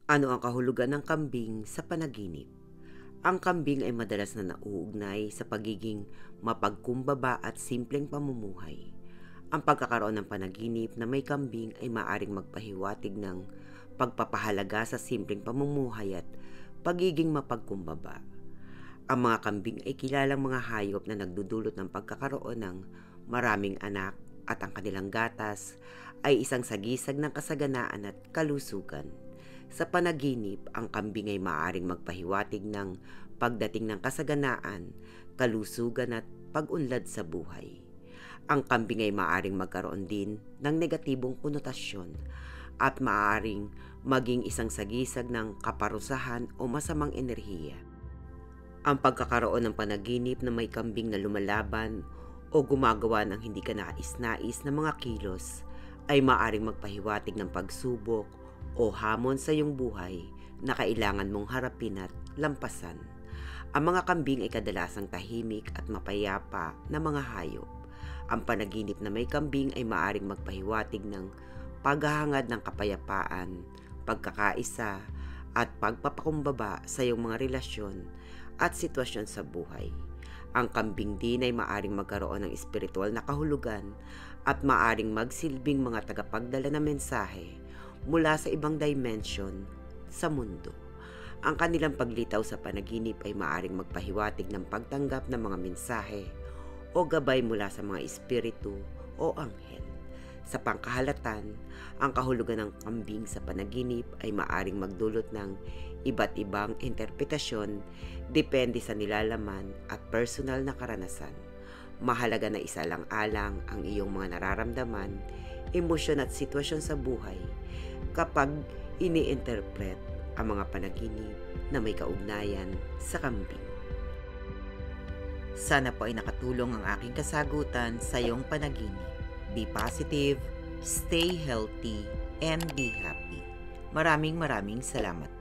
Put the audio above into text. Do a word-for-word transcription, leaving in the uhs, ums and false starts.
Ano ang kahulugan ng kambing sa panaginip? Ang kambing ay madalas na nauugnay sa pagiging mapagkumbaba at simpleng pamumuhay. Ang pagkakaroon ng panaginip na may kambing ay maaring magpahiwatig ng pagpapahalaga sa simpleng pamumuhay at pagiging mapagkumbaba. Ang mga kambing ay kilalang mga hayop na nagdudulot ng pagkakaroon ng maraming anak at ang kanilang gatas ay isang sagisag ng kasaganaan at kalusugan. Sa panaginip, ang kambing ay maaaring magpahiwatig ng pagdating ng kasaganaan, kalusugan at pag-unlad sa buhay. Ang kambing ay maaaring magkaroon din ng negatibong konotasyon at maaaring maging isang sagisag ng kaparusahan o masamang enerhiya. Ang pagkakaroon ng panaginip na may kambing na lumalaban o gumagawa ng hindi ka nais-nais na mga kilos ay maaaring magpahiwatig ng pagsubok o hamon sa iyong buhay na kailangan mong harapin at lampasan. Ang mga kambing ay kadalasang tahimik at mapayapa na mga hayop. Ang panaginip na may kambing ay maaaring magpahiwatig ng paghahangad ng kapayapaan, pagkakaisa, at pagpapakumbaba sa iyong mga relasyon at sitwasyon sa buhay. Ang kambing din ay maaaring magkaroon ng espiritual na kahulugan at maaaring magsilbing mga tagapagdala ng mensahe mula sa ibang dimension sa mundo. Ang kanilang paglitaw sa panaginip ay maaaring magpahiwatig ng pagtanggap ng mga mensahe o gabay mula sa mga espiritu o anghel. Sa pangkahalatan, ang kahulugan ng kambing sa panaginip ay maaaring magdulot ng iba't ibang interpretasyon depende sa nilalaman at personal na karanasan. Mahalaga na isalang-alang ang iyong mga nararamdaman, emosyon at sitwasyon sa buhay kapag ini-interpret ang mga panaginip na may kaugnayan sa kambing. Sana po ay nakatulong ang aking kasagutan sa iyong panaginip. Be positive, stay healthy, and be happy. Maraming maraming salamat.